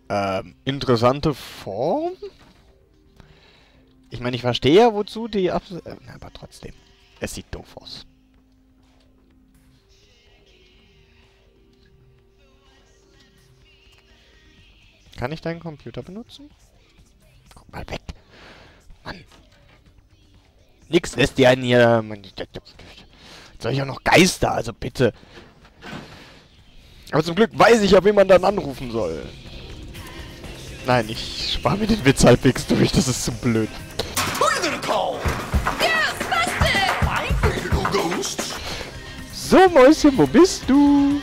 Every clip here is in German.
Interessante Form? Ich meine, ich verstehe ja, wozu die aber trotzdem. Es sieht doof aus. Kann ich deinen Computer benutzen? Guck mal weg. Mann. Nix lässt dir einen hier... Jetzt soll ich auch noch Geister, also bitte. Aber zum Glück weiß ich ja, wen man dann anrufen soll. Nein, ich spare mir den Witz halbwegs durch, das ist zu blöd. So, Mäuschen, wo bist du?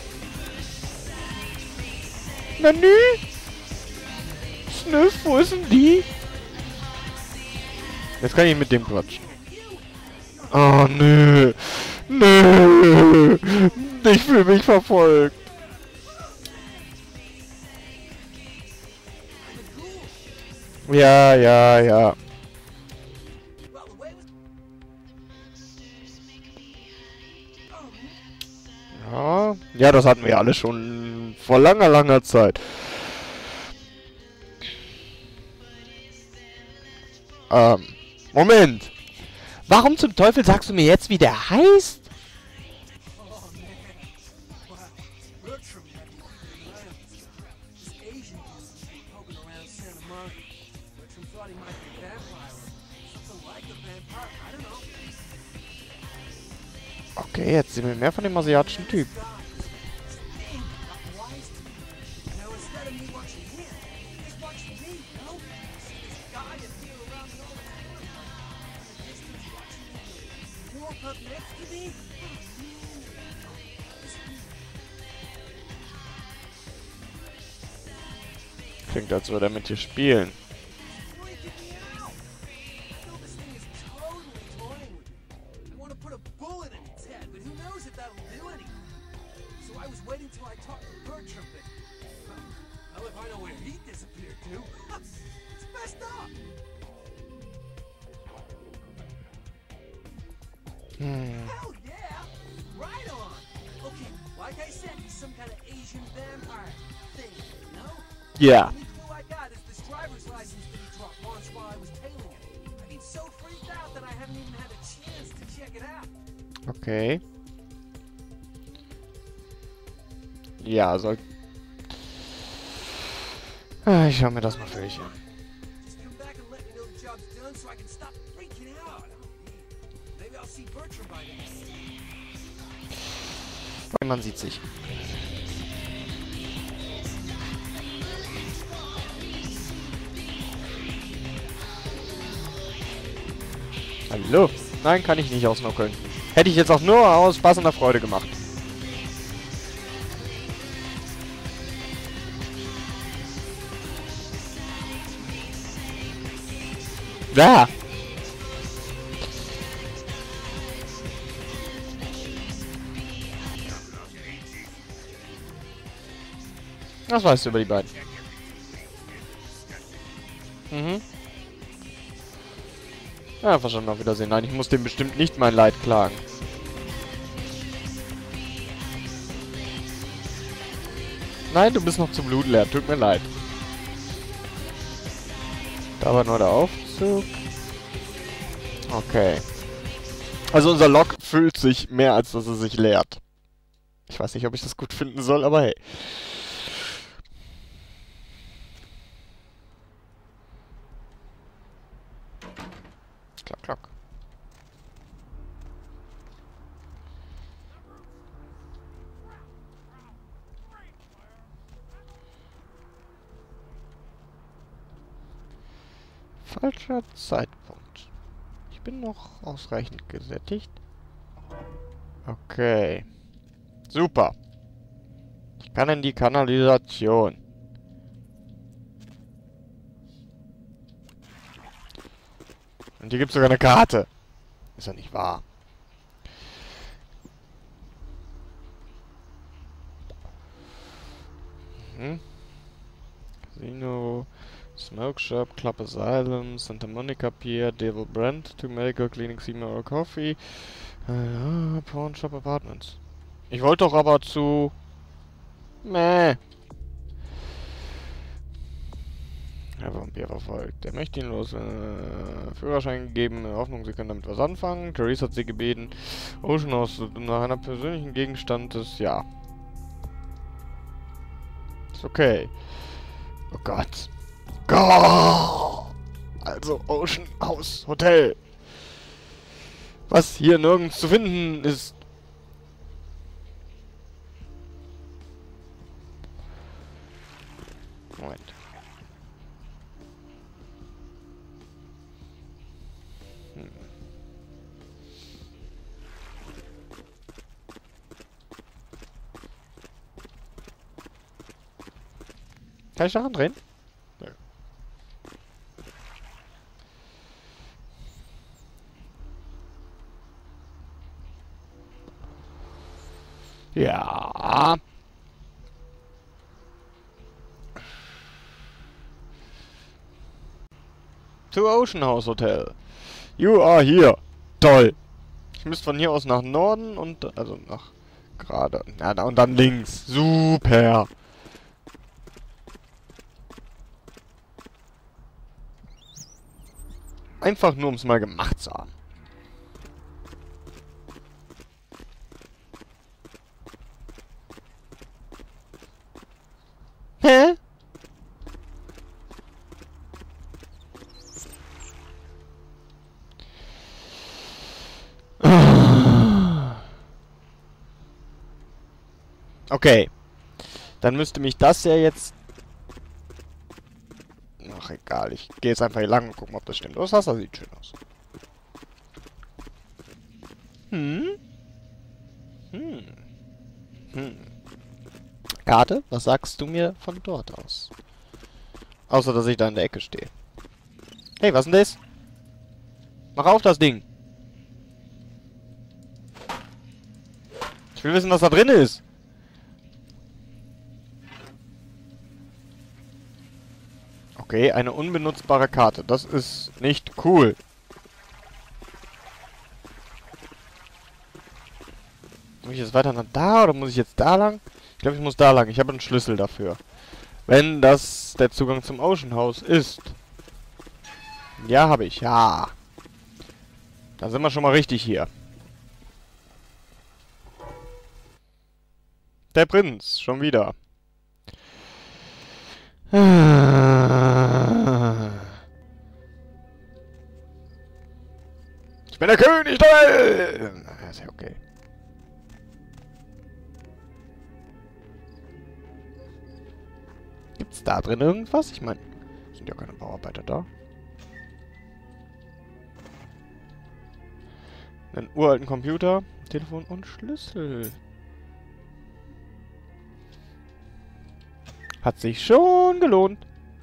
Nanu? Sniff, wo ist denn die? Jetzt kann ich mit dem quatschen. Oh, nö. Nö. Ich fühle mich verfolgt. Ja, ja, ja. Ja, ja, das hatten wir ja alle schon vor langer, langer Zeit. Moment. Warum zum Teufel sagst du mir jetzt, wie der heißt? Okay, jetzt sehen wir mehr von dem asiatischen Typ. Klingt, als würde er mit dir spielen. Hell yeah! Right on! Okay, like I said, he's some kind of Asian vampire thing, you know? Yeah. The only clue I got is this driver's license that he dropped once while I was tailing him. I mean, so freaked out that I haven't even had a chance to check it out. Okay. Ja, soll... Ich schau mir das mal für dich an. Just come back and let me know the job's done so I can stop freaking out. Maybe I'll see Bertram by then. Man sieht sich. Hallo? Nein, kann ich nicht ausnockeln. Hätte ich jetzt auch nur aus Spaß und der Freude gemacht. Da! Was weißt du über die beiden? Mhm. Ja, verstanden, auf Wiedersehen. Nein, ich muss dem bestimmt nicht mein Leid klagen. Nein, du bist noch zu blutleer. Tut mir leid. Da war nur der Aufzug. Okay. Also unser Lok füllt sich mehr, als dass er sich leert. Ich weiß nicht, ob ich das gut finden soll, aber hey. Klack, klack. Falscher Zeitpunkt. Ich bin noch ausreichend gesättigt. Okay. Super. Ich kann in die Kanalisation. Und hier gibt es sogar eine Karte. Ist ja nicht wahr. Casino, Smoke Shop, Club Asylum, Santa Monica Pier, Devil Brand, to Medical Clinic, Seymour Coffee, Pawn Shop Apartments. Ich wollte doch aber zu... Meh. Der Vampir verfolgt. Der möchte ihn los. Führerschein gegeben, in der Hoffnung, sie können damit was anfangen. Therese hat sie gebeten. Ocean House nach einer persönlichen Gegenstand ist, ja. Ist okay. Oh Gott. Gott! Also Ocean House Hotel. Was hier nirgends zu finden ist. Moment. Kann ich daran drehen? Nö. Ja. To Ocean House Hotel. You are here. Toll. Ich müsste von hier aus nach Norden und also nach gerade. Ja, und dann links. Super. Einfach nur, um es mal gemacht zu haben. Hä? Okay. Dann müsste mich das ja jetzt... Ach, egal. Ich gehe jetzt einfach hier lang und gucken, ob das stimmt. Oh, das Wasser sieht schön aus. Karte, was sagst du mir von dort aus? Außer, dass ich da in der Ecke stehe. Hey, was denn das? Mach auf das Ding. Ich will wissen, was da drin ist. Okay, eine unbenutzbare Karte. Das ist nicht cool. Muss ich jetzt weiter nach da oder muss ich jetzt da lang? Ich glaube, ich muss da lang. Ich habe einen Schlüssel dafür. Wenn das der Zugang zum Ocean House ist. Ja, habe ich. Ja. Dann sind wir schon mal richtig hier. Der Prinz. Schon wieder. Ich bin der König der Welt! Na, ist ja okay. Gibt's da drin irgendwas? Ich meine, sind ja keine Bauarbeiter da. Einen uralten Computer, Telefon und Schlüssel. Hat sich schon gelohnt.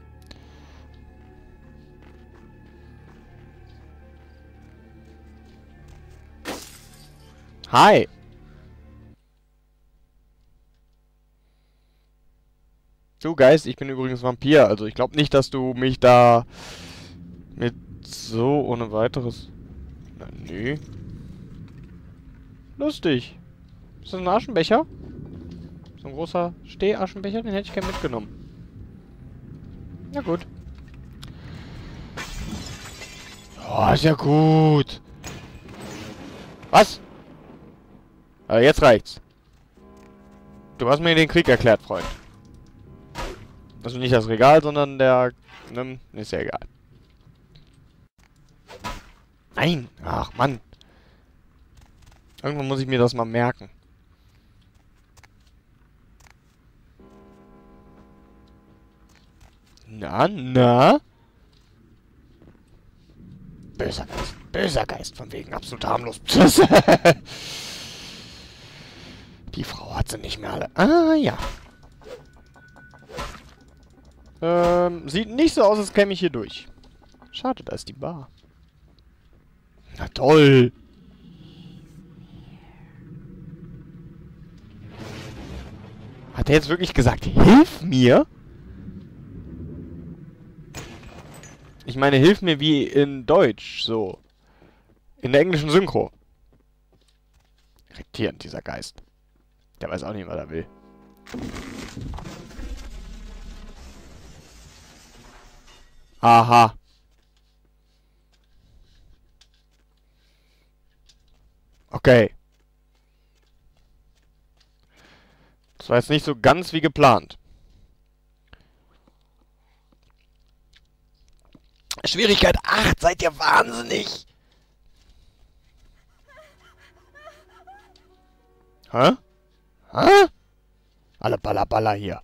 Hi. Du Geist, ich bin übrigens Vampir. Also ich glaube nicht, dass du mich da mit so ohne weiteres... Na, nö. Lustig. Ist das ein Aschenbecher? So ein großer Stehaschenbecher? Den hätte ich gerne mitgenommen. Na gut. Oh, ist ja gut. Was? Jetzt reicht's. Du hast mir den Krieg erklärt, Freund. Also nicht das Regal, sondern der... Ne, ist ja egal. Nein! Ach, Mann. Irgendwann muss ich mir das mal merken. Na, na? Böser Geist, von wegen absolut harmlos. Die Frau hat sie nicht mehr alle. Ah, ja. Sieht nicht so aus, als käme ich hier durch. Schade, da ist die Bar. Na toll. Hat er jetzt wirklich gesagt, hilf mir? Ich meine, hilf mir wie in Deutsch, so. In der englischen Synchro. Irritierend, dieser Geist. Der weiß auch nicht, was er will. Aha. Okay. Das war jetzt nicht so ganz wie geplant. Schwierigkeit 8, seid ihr wahnsinnig? Hä? Hä? Alle Baller, Baller hier.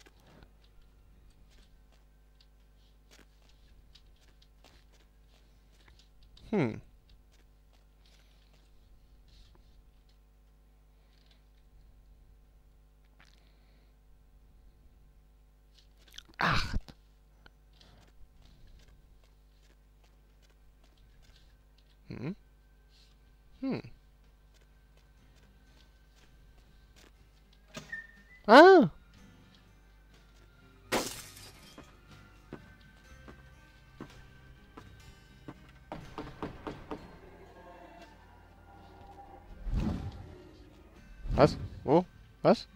Hm. Acht. Hm. Hm. Ah. Was? Wo? Was?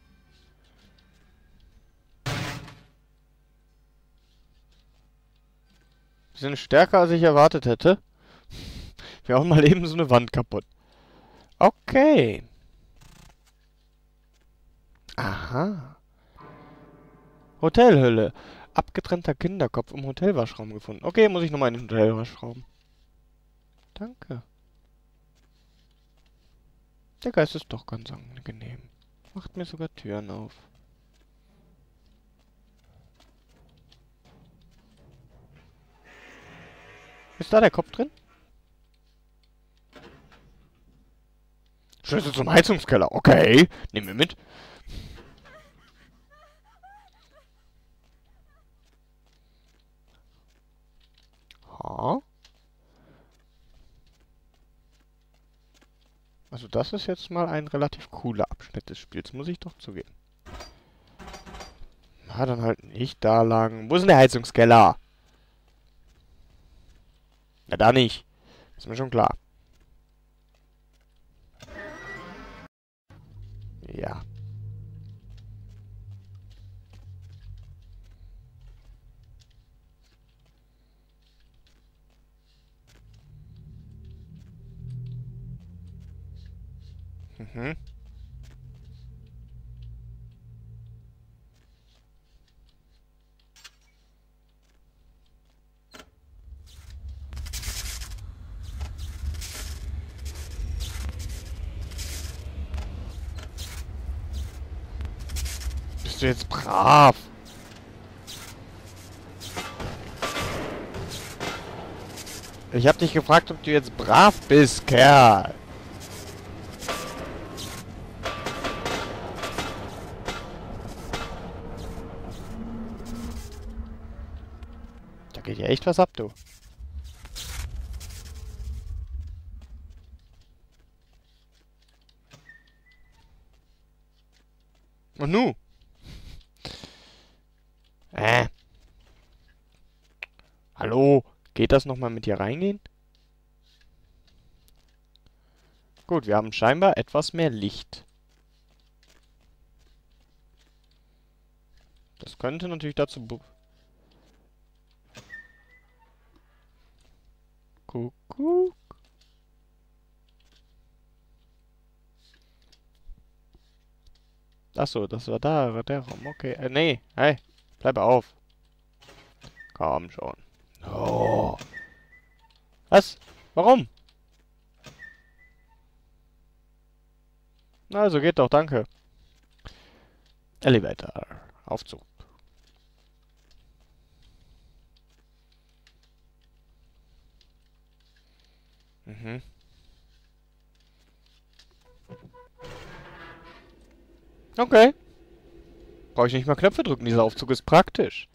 Sie sind stärker, als ich erwartet hätte. Wir hauen mal eben so eine Wand kaputt. Okay. Aha. Hotelhülle. Abgetrennter Kinderkopf im Hotelwaschraum gefunden. Okay, muss ich nochmal in den Hotelwaschraum. Danke. Der Geist ist doch ganz angenehm. Macht mir sogar Türen auf. Ist da der Kopf drin? Schlüssel zum Heizungskeller. Okay, nehmen wir mit. Ha. Also das ist jetzt mal ein relativ cooler Abschnitt des Spiels, muss ich doch zugeben. Na, dann halt nicht da lang. Wo ist denn der Heizungskeller? Na, da nicht. Ist mir schon klar. Ja. Mhm. Bist du jetzt brav? Ich hab dich gefragt, ob du jetzt brav bist, Kerl. Da geht ja echt was ab, du. Und nu? Hallo? Geht das nochmal mit hier reingehen? Gut, wir haben scheinbar etwas mehr Licht. Das könnte natürlich dazu... Kuckuck. Achso, das war da, der Raum. Okay. Nee. Hey, bleib auf. Komm schon. Oh. Was? Warum? Na, also geht doch, danke. Elevator. Aufzug. Mhm. Okay. Brauche ich nicht mal Knöpfe drücken, dieser Aufzug ist praktisch.